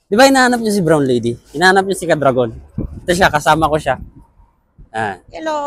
Di ba hinahanap niyo si Brown Lady? Hinahanap niyo si Ka-Dragon. Ito siya, kasama ko siya. Ah. Hello.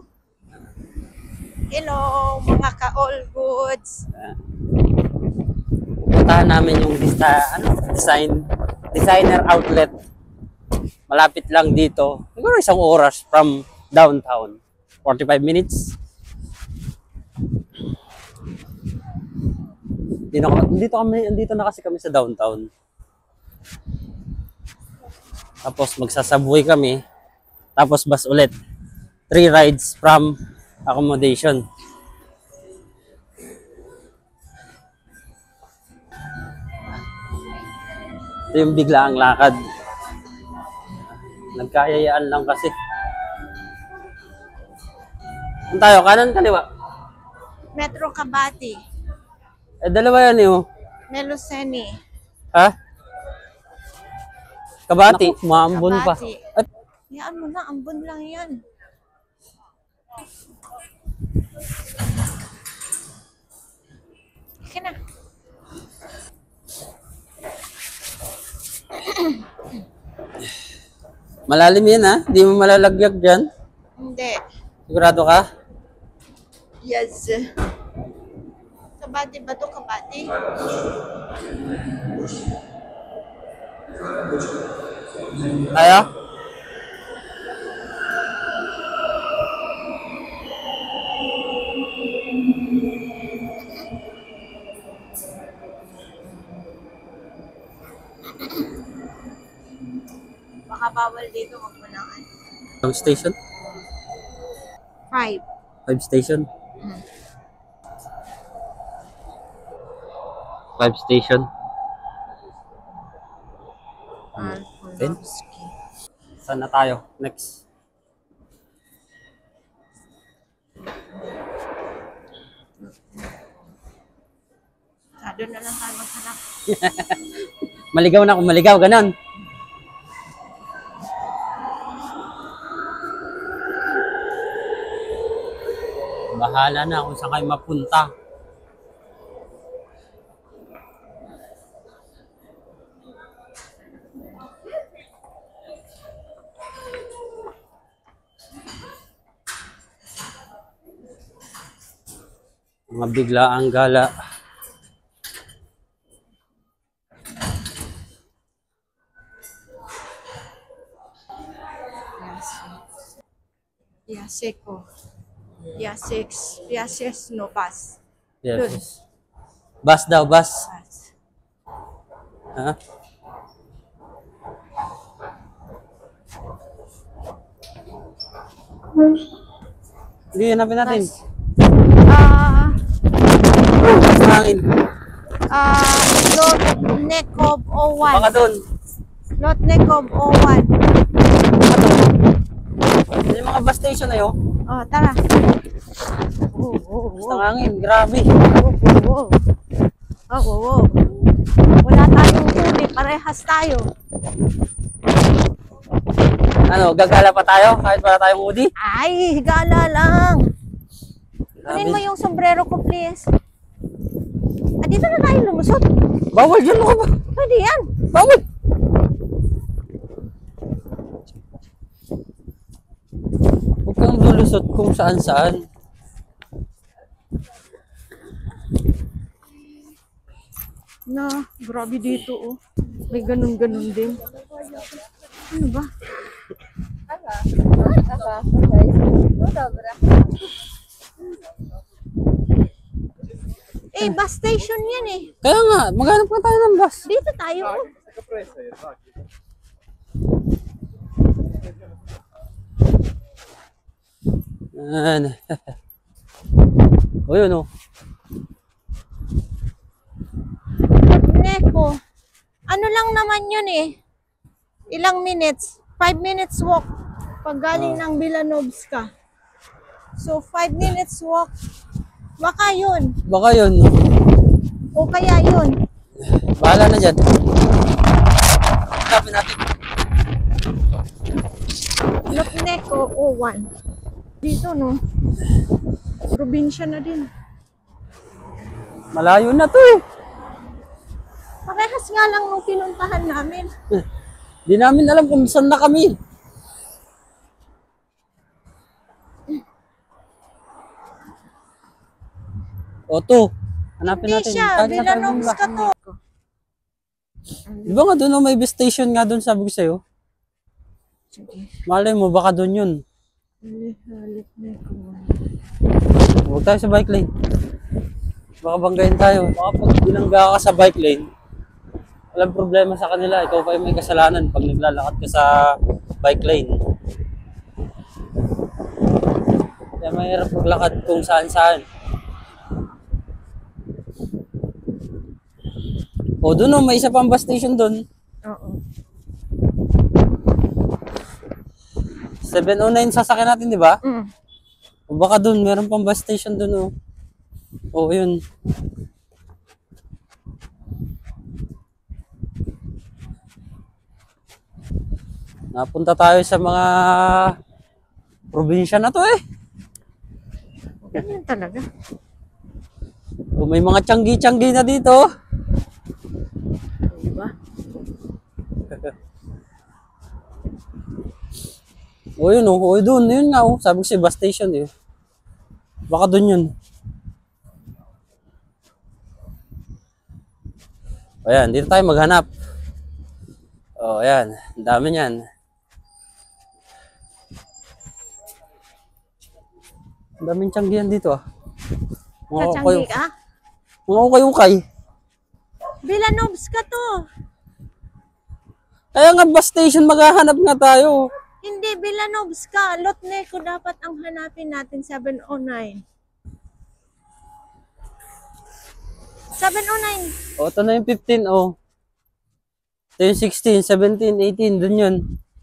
Hello, mga ka-all goods. Puntahan namin yung designer outlet. Malapit lang dito. Siguro 1 oras from downtown. 45 minutes. Dito na kasi kami sa downtown. Tapos magsasubway kami. Tapos bus ulit. 3 rides from accommodation. Ito yung biglaang lakad. Nagkayayaan lang kasi. Saan tayo? Kanan, kaliwa? Metro Kabati. Eh, dalawa yan eh. Oh. Meluseni. Ha? Kabati, maambon pa. Kabati. At, Yan mo na, ambon lang yan. Sige na. malalim yan ha? Hindi mo malalagyag dyan? Hindi. Sigurado ka? Yes. Kabati ba ito? Kabati? Tayo? Baka bawal dito magmanaan. Station? 5. 5 station? 5 station? Alfonowski. Saan na tayo? Next. Doon na lang tayo maghanap. Maligaw na kung maligaw, ganon. Bahala na kung saan kayo mapunta. Mga biglaang gala. Yaseko. Yases no pass. Yes. Bus daw, bus. Pass. Ha? Hindi, hanapin natin. Hangin. Lotnekov 01. Baka doon. Lotnekov 01. Yung mga bus station na yun. Oh, tara. Basta ng hangin, grabe. Oh. Wala tayong huli, parehas tayo. Ano, gagala pa tayo? Kahit wala tayong hoodie? Ay, higala lang. Grabe. Kunin mo yung sombrero ko, please. Dito na tayo lumusot. Bawal dyan ako ba? Pwede yan. Bawal. Huwag kang lulusot kung saan-saan. Grabe dito, oh. May ganun-ganun din. Ano ba? Bus station yan eh. Kaya nga, maghanap ka tayo ng bus. Dito tayo, oh. Ano. O yun o. Neko. Ano lang naman yun eh. Ilang minutes? 5 minutes walk. Pag galing ng Villanovska. So, 5 minutes walk. Baka yun. Baka yun. O kaya yun. Bahala na dyan. Sabi natin. Lotneko 01. Dito, no? Probinsya na din. Malayo na to eh. Parehas nga lang nung pinuntahan namin. Di namin alam kung saan na kami. O to, hanapin Hindi natin. siya, Kahit na tayo Villanovs ka bumaba. to. Di ba nga doon may bus station nga doon, sabi ko sa'yo? Sige. Malay mo, baka doon yun. Halit na ko. Huwag tayo sa bike lane. Baka banggain tayo. Baka pag binangga ka sa bike lane, walang problema sa kanila. Ikaw pa yung may kasalanan pag naglalakad ka sa bike lane. Kaya mahirap maglakad kung saan-saan. O doon may isa pang bus station doon. Oo. 709 sasakyan natin, di ba? Mm. O baka doon, meron pang bus station doon. O yun. Napunta tayo sa mga probinsya na to eh. Ganyan talaga. O may mga tiyanggi-tiyanggi na dito. Di ba? O yun o doon, yun nga o. Sabi ko si bus station eh. Baka doon yun. O yan, dito tayo maghanap. O yan, ang dami niyan. Ang daming tiyanggihan dito ah. Kacanggi ka? Mga ukay-ukay. Villanovs ka to. Kaya nga bus station, maghahanap nga tayo. Hindi, Villanovs ka. Lotneco dapat ang hanapin natin, 709. 709. O, ito na yung 15, o. Ito yung 16, 17, 18, dun yun.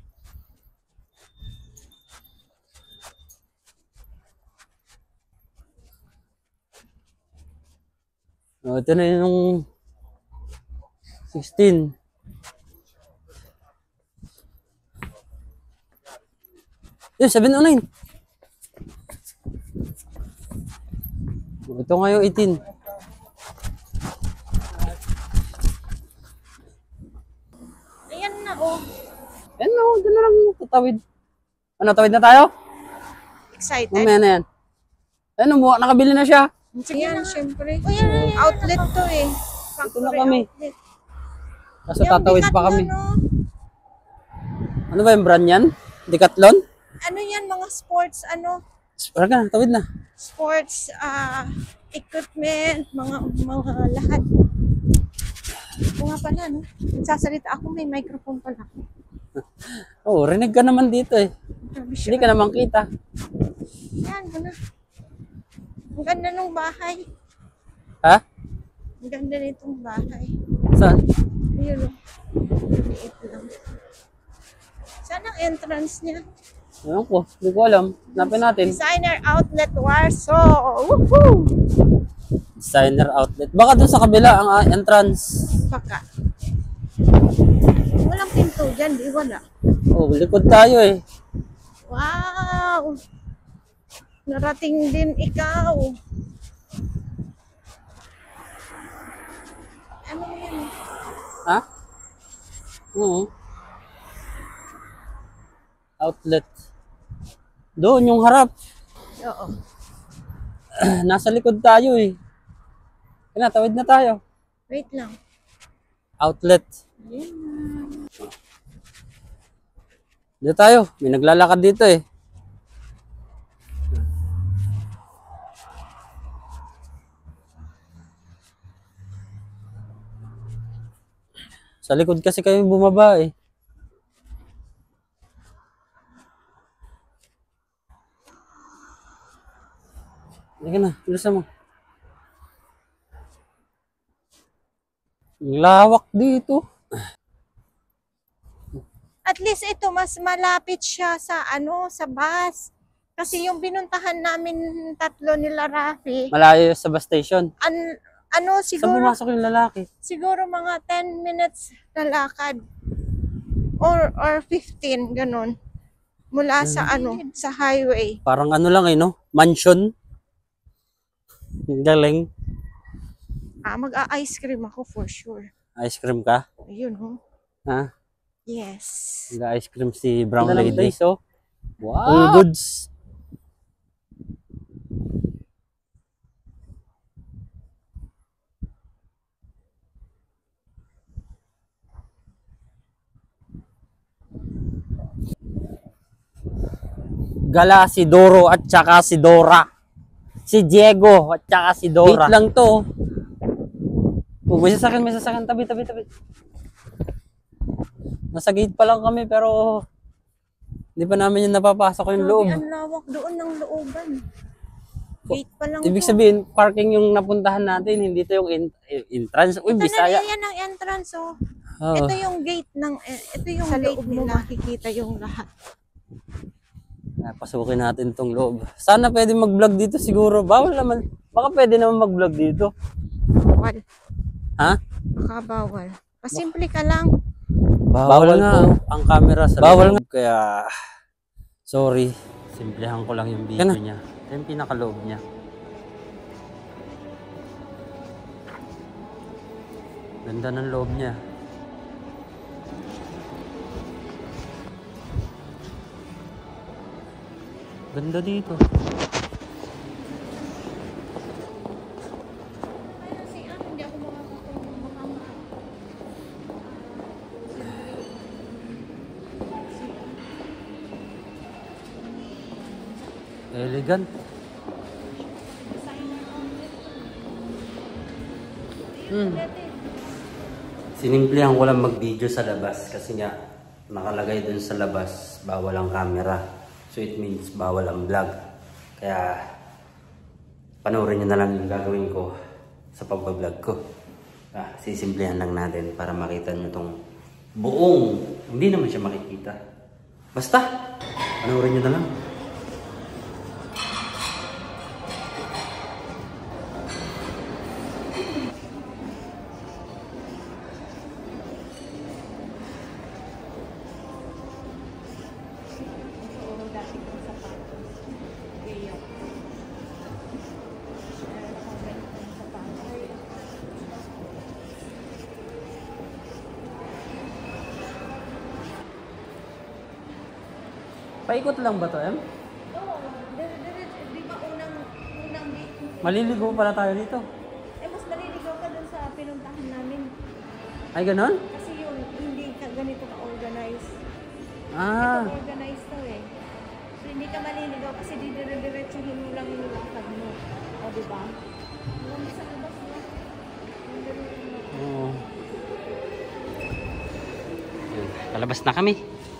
O, ito na yung 16. Yun, 709. Ito nga yung 18. Ayan na, oh. Yan o, dyan na lang tatawid. Ano, tawid na tayo? Excited. Mamaya na yan. Ayun, nakabili na siya. Ayan, syempre. Outlet to eh. Ito na kami. Outlet. Kaso tatawid pa kami. Decathlon, oh. Ano ba yung brand yan? Decathlon? Ano yan, mga sports, ano, Wala ka na, tawid na. sports equipment, mga lahat. O nga pala, no? Nagsasalita ako, may microphone pala. Oo, rinig ka naman dito eh. Grabe Hindi siya. ka naman kita. Yan, ano. Ang ganda ng bahay. Ha? Ang ganda nitong bahay. Saan? Ayun, oh. Liit lang. Saan ang entrance niya? Ewan ko, hindi ko alam. Hanapin natin. Designer Outlet Warsaw. Woohoo! Designer outlet. Baka dun sa kabila ang entrance. Baka. Walang pinto dyan, di wala. Oh, likod tayo eh. Wow! Narating din ikaw. Ano yan? Ha? Oo. Outlet. Doon yung harap. Oo. Nasa likod tayo eh. Kaya tawid na tayo. Wait lang. Outlet. Ayan. Dito tayo. May naglalakad dito eh. Sa likod kasi kayo bumaba eh. Halika na, bilisan mo. Ang lawak dito. At least ito, mas malapit siya sa sa bus. Kasi yung binuntahan namin tatlo nila Rafi, Malayo sa bus station. Saan siguro, pumasok yung lalaki? siguro mga 10 minutes na lakad. Or 15, ganun. Mula sa sa highway. Parang ano lang eh, no? Mansion. Ang galing. Mag-ice cream ako for sure. Ice cream ka? Ayun, ho. Ha? Yes. Nag-ice cream si Brown Lady. So, All goods. Gala si Doro at saka si Dora. Si Diego at saka si Dora. Wait lang to. Oh, may sasakyan. Tabi. Nasa gate pa lang kami pero hindi pa namin yung napapasok yung loob. Ang lawak doon ng looban. Gate pa lang. Ibig sabihin, parking yung napuntahan natin, hindi to yung entrance. Uy, Bisaya. Ito na yan ang entrance, oh. Oh. Ito yung gate ng, ito yung sa gate mo makikita yung lahat. Pasukin natin tong loob. Sana pwede mag-vlog dito siguro. Bawal naman. Baka pwede naman mag-vlog dito. Bawal. Ha? Baka bawal. Pasimple ka lang. Bawal nga ang camera sa loob. Kaya, sorry. Simplehan ko lang yung video niya. Ito yung pinakaloob niya. Ganda ng loob niya. Ganda dito. Elegant. Sinimplihan ko lang mag-video sa labas kasi nga nakalagay dun sa labas bawal ang camera. So it means bawal ang vlog. Kaya panoorin nyo na lang yung gagawin ko sa pag-vlog ko. Sisimplihan lang natin para makita nyo tong buong. Hindi naman siya makikita. Basta, panoorin nyo na lang. Paikot lang ba to, Em? Oo. Di ba unang gate? Maliligo pala tayo dito. Mas maliligaw ka dun sa pinuntahan namin. Ay, ganon? Kasi yung hindi ka ganito ka-organize. Ah. Ito organized to eh. So hindi ka maliligaw kasi dire-diretsuhin mo lang yung lakad mo. O diba? Yung sa labas mo. Oo. Palabas na kami.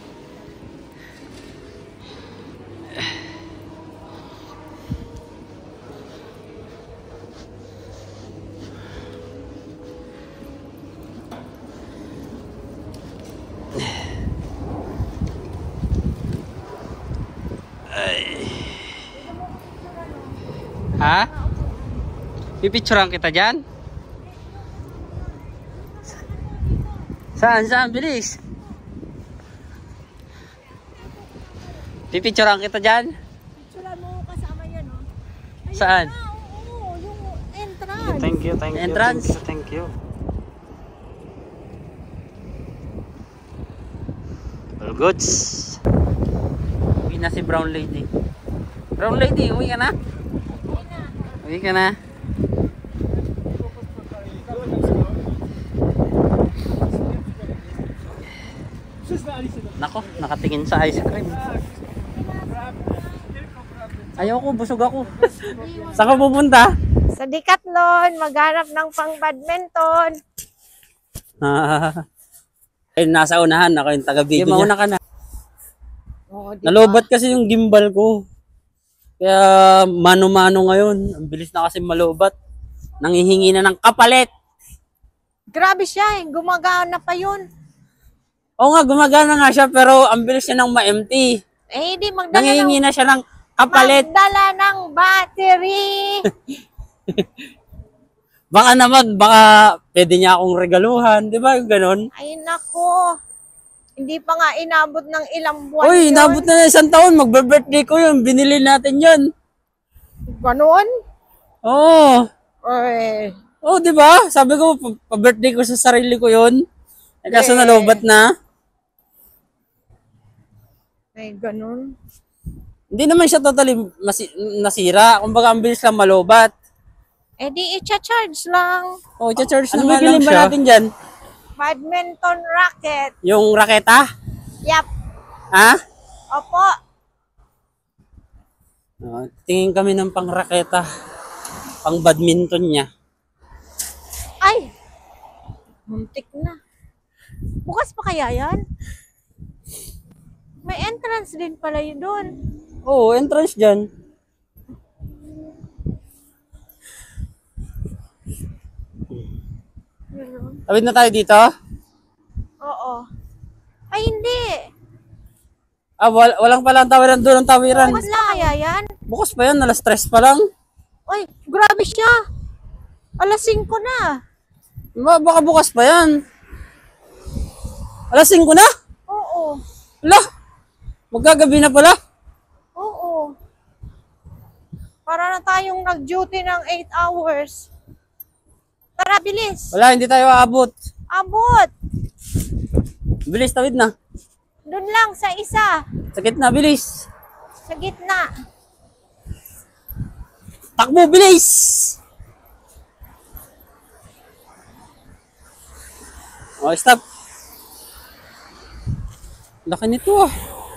Ha? Pipicturean kita dyan? Saan? Bilis. Pipicturean kita dyan? Picturean mo kasama yan, oh. Ayun Saan? na, oo, yung entrance. Thank you. Entrance? Thank you. All goods. Uwi na si Brown Lady. Brown Lady, uwi ka na? Uwi ka na. Nako, nakatingin sa ice cream. Ayoko, busog ako. Saan ka pupunta? Sa Decathlon, maghanap ng pang-badminton. Ay, nasa unahan. Ako yung taga-video niya. Mauna ka na. Oo, diba? Nalobat kasi yung gimbal ko. Kaya mano-mano ngayon. Ang bilis na kasi malobat. Nangihingi na ng kapalit. Grabe siya eh, gumagana pa yun. Oo nga, gumagana nga siya pero ang bilis niya nang ma-empty. Eh, di Nangihingi na siya ng kapalit. magdala ng battery. Baka naman, pwede niya akong regaluhan. Di ba? Ganon. Ay nako. Hindi pa nga inabot ng ilang buwan Uy, yun. inabot na 1 taon. Magbe-birthday ko yun. Binili natin yun. Ganon? Oo. Ay, Oh, di ba? Sabi ko, pa-birthday ko sa sarili ko yun. Eh, kaso nalobat na. Ay, ganun. Hindi naman siya totally nasira. Kumbaga, ang bilis lang malobat. Eh di i-charge lang. Oh, i-charge Ano na nga lang siya. Natin dyan? Badminton racket. Yung raketa? Yap. Ha? Opo. Oh, tingin kami ng pang-raketa. Pang-badminton niya. Ay! Muntik na. Bukas pa kaya yan? May entrance din pala yun doon. Oo, entrance dyan. Tawid na tayo dito? Oo. Ay, hindi. Ah, walang palang tawiran doon ang tawiran. Bukas na kaya yan? Bukas pa yan, alas 3 pa lang. Ay, grabe siya. Alas 5 na. Baka bukas pa yan. Alas 5 na? Oo. Wala. Magkagabi na pala. Oo. Para na tayong nag-duty ng 8 hours. Tara, bilis. Wala, hindi tayo aabot. Abot. Bilis, tawid na. Doon lang sa isa. Sakit na, bilis. Sa gitna. Takbo, bilis! Oh, stop. Laki nito ah.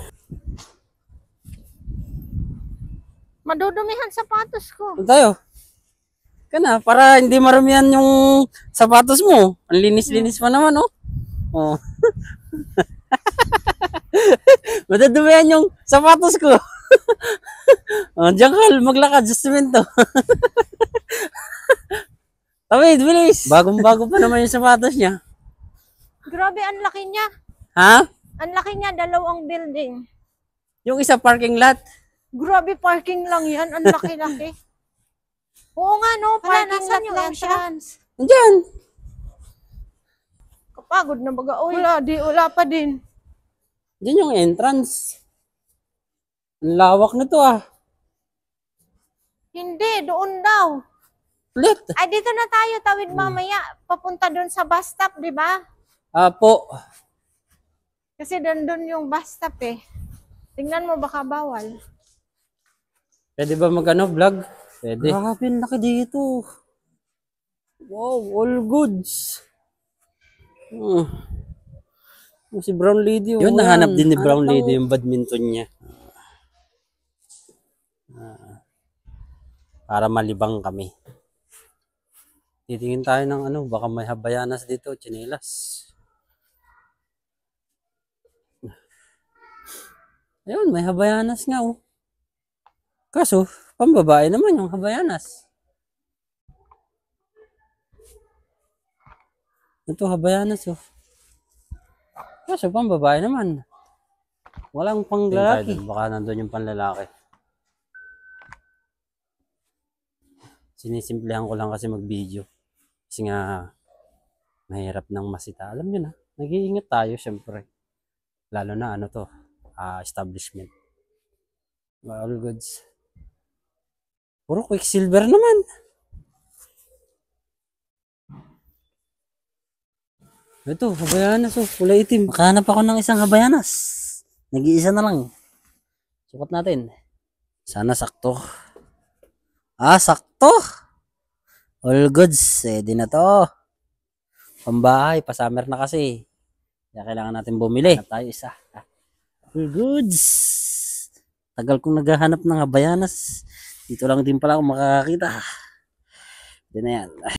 Madudumihan sapatos ko. Saan tayo? Kana, para hindi marumihan yung sapatos mo. Ang linis-linis pa naman, oh. Oh. Madadumihan yung sapatos ko. Oh, diyan ka, maglakad sa semento. Tawid, bilis. Bagong-bago pa naman yung sapatos niya. Grabe, ang laki niya. Ha? Ang laki niya, dalawang building. Yung isa parking lot. Grabe, parking lang yan. Ang laki-laki. Oo nga, no? Parking lot lang siya. Nandiyan. Kapagod na baga. Uy, wala pa din. Diyan yung entrance. Ang lawak nito ah. Hindi, doon daw. Ulit. Ay, dito na tayo. Tawid mamaya. Papunta doon sa bus stop, di ba? Po. Kasi doon yung bus stop eh. Tingnan mo, baka bawal. Pwede ba mag-ano, vlog? Pwede. Grabe, laki dito. Wow, all goods. Si Brown Lady. Yun, nahanap din ni Brown Lady yung badminton niya. Para malibang kami. Titingin tayo ng ano, baka may habayanas dito, tsinelas. Ayun, may habayanas nga oh. Kaso, pambabae naman yung habayanas. Ito habayanas oh. Kaso, pambabae naman. Walang panglalaki. Baka nandun yung panlalaki. Sinisimplehan ko lang kasi mag-video. Kasi nga, mahirap nang masita. Alam nyo na, nag-iingat tayo syempre. Lalo na ano to, establishment. All goods. Puro Quicksilver naman. Ito, habayanas oh, kulay itim. Makahanap ako ng isang habayanas. Nag-iisa na lang. Sukat natin. Sana sakto. Sakto. All goods. Di na to. Pambahay, pa-summer na kasi. Kaya kailangan natin bumili. Hanap tayo isa. All goods. Tagal kong naghahanap ng habayanas. Dito lang din pala ako makakakita. Hindi na yan.